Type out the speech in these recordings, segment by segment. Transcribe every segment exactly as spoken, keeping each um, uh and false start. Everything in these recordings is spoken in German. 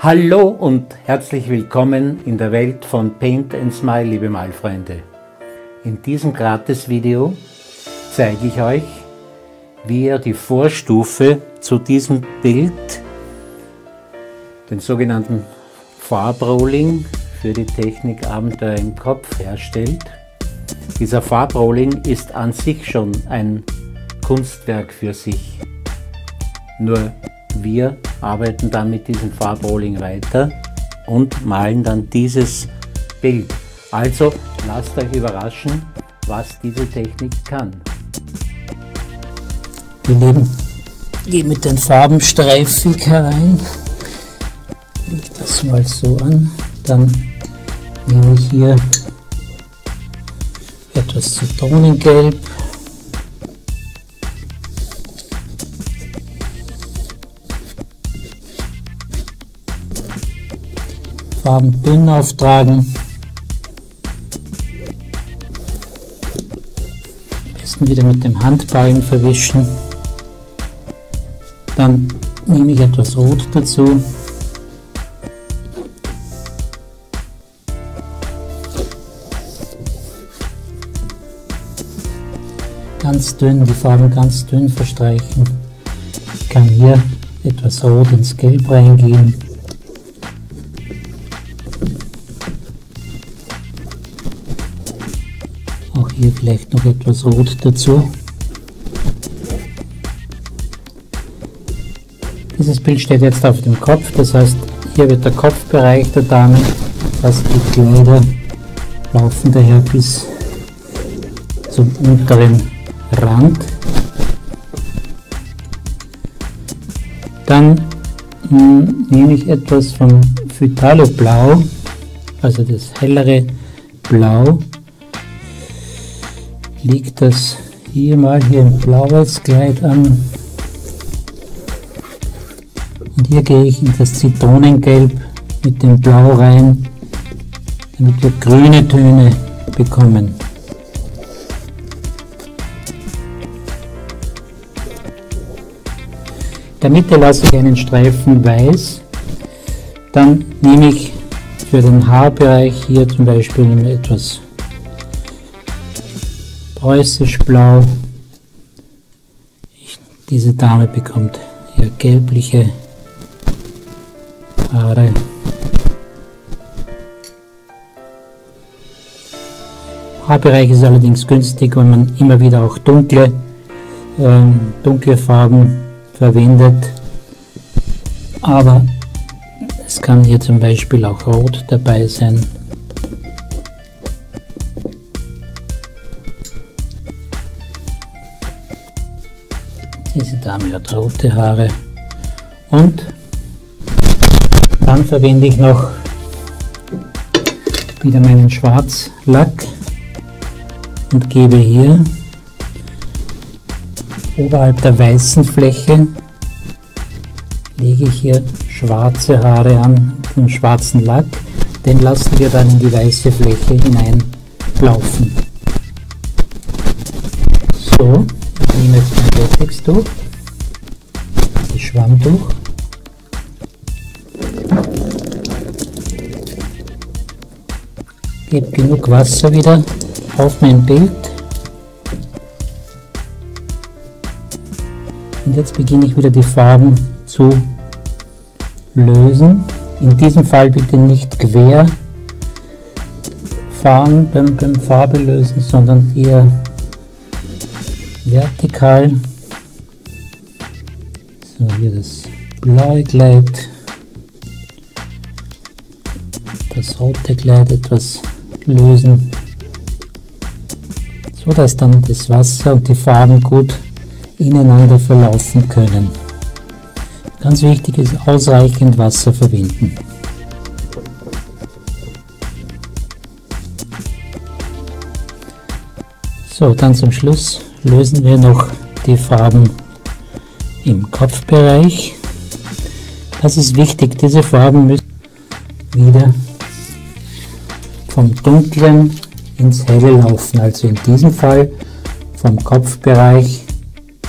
Hallo und herzlich willkommen in der Welt von Paint and Smile, liebe Malfreunde. In diesem Gratis-Video zeige ich euch, wie ihr die Vorstufe zu diesem Bild, den sogenannten Farbrolling für die Technik Abenteuer im Kopf, herstellt. Dieser Farbrolling ist an sich schon ein Kunstwerk für sich. Nur wir arbeiten dann mit diesem Farbrolling weiter und malen dann dieses Bild. Also lasst euch überraschen, was diese Technik kann. Wir nehmen, gehen mit den Farben streifig herein. Lege das mal so an. Dann nehme ich hier etwas Zitronengelb. Farben dünn auftragen. Am besten wieder mit dem Handballen verwischen. Dann nehme ich etwas Rot dazu. Ganz dünn, die Farben ganz dünn verstreichen. Ich kann hier etwas Rot ins Gelb reingeben. Auch hier vielleicht noch etwas Rot dazu. Dieses Bild steht jetzt auf dem Kopf, das heißt, hier wird der Kopfbereich der Dame, das die Kleider laufen daher bis zum unteren Rand. Dann mh, nehme ich etwas vom Phthalo Blau, also das hellere Blau, lege das hier mal hier im blaues Kleid an und hier gehe ich in das Zitronengelb mit dem Blau rein, damit wir grüne Töne bekommen. In der Mitte lasse ich einen Streifen weiß, dann nehme ich für den Haarbereich hier zum Beispiel etwas preußisch blau. Ich, diese Dame bekommt eher gelbliche Haare. Haarbereich ist allerdings günstig, wenn man immer wieder auch dunkle, äh, dunkle Farben verwendet, aber es kann hier zum Beispiel auch Rot dabei sein. Diese Dame hat rote Haare und dann verwende ich noch wieder meinen Schwarzlack und gebe hier oberhalb der weißen Fläche, lege ich hier schwarze Haare an, den schwarzen Lack, den lassen wir dann in die weiße Fläche hineinlaufen. So, ich nehme jetzt mein Latextuch, das Schwammtuch, gebe genug Wasser wieder auf mein Bild. Und jetzt beginne ich wieder die Farben zu lösen. In diesem Fall bitte nicht quer fahren beim, beim Farbelösen, sondern eher vertikal. So, hier das blaue Kleid, das rote Kleid etwas lösen, so dass dann das Wasser und die Farben gut ineinander verlaufen können. Ganz wichtig ist ausreichend Wasser verwenden. So, dann zum Schluss lösen wir noch die Farben im Kopfbereich. Das ist wichtig, diese Farben müssen wieder vom Dunklen ins Helle laufen, also in diesem Fall vom Kopfbereich.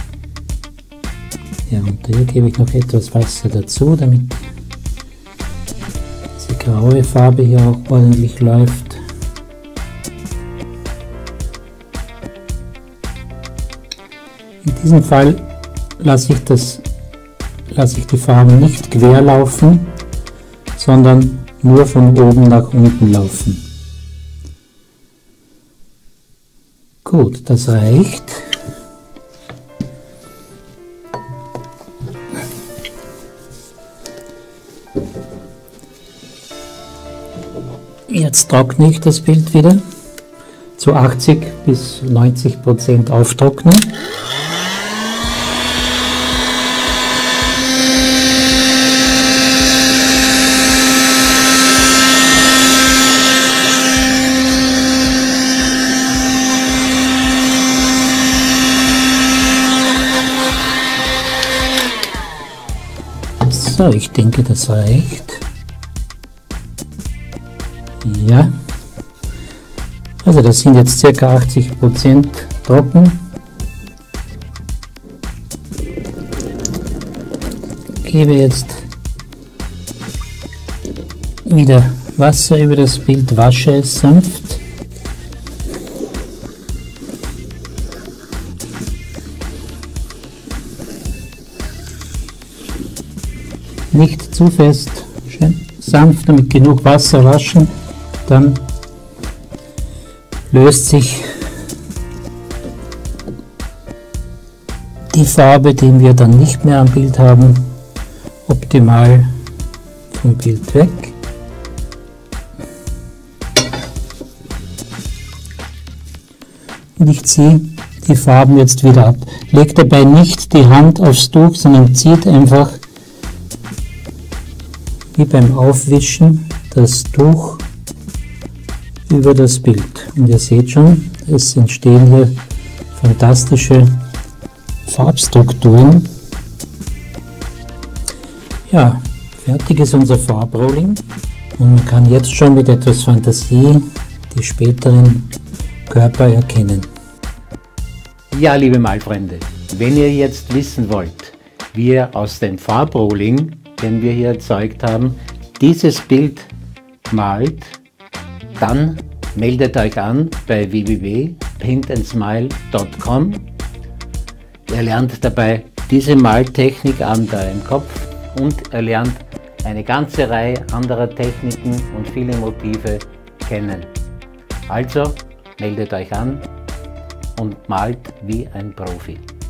Ja, und hier gebe ich noch etwas Wasser dazu, damit graue Farbe hier auch ordentlich läuft. In diesem Fall lasse ich, das, lasse ich die Farben nicht quer laufen, sondern nur von oben nach unten laufen. Gut, das reicht. Jetzt trockne ich das Bild wieder zu achtzig bis neunzig Prozent auftrocknen. So, ich denke, das reicht. Ja, also das sind jetzt ca. achtzig Prozent trocken. Gebe jetzt wieder Wasser über das Bild, wasche es sanft. Nicht zu fest, schön sanft, damit genug Wasser waschen. Dann löst sich die Farbe, die wir dann nicht mehr am Bild haben, optimal vom Bild weg. Und ich ziehe die Farben jetzt wieder ab. Legt dabei nicht die Hand aufs Tuch, sondern zieht einfach wie beim Aufwischen das Tuch über das Bild. Und ihr seht schon, es entstehen hier fantastische Farbstrukturen. Ja, fertig ist unser Farbrolling und man kann jetzt schon mit etwas Fantasie die späteren Körper erkennen. Ja, liebe Malfreunde, wenn ihr jetzt wissen wollt, wie ihr aus dem Farbrolling, den wir hier erzeugt haben, dieses Bild malt, dann meldet euch an bei w w w punkt paint and smile punkt com. Ihr lernt dabei diese Maltechnik an im Kopf und ihr lernt eine ganze Reihe anderer Techniken und viele Motive kennen. Also meldet euch an und malt wie ein Profi.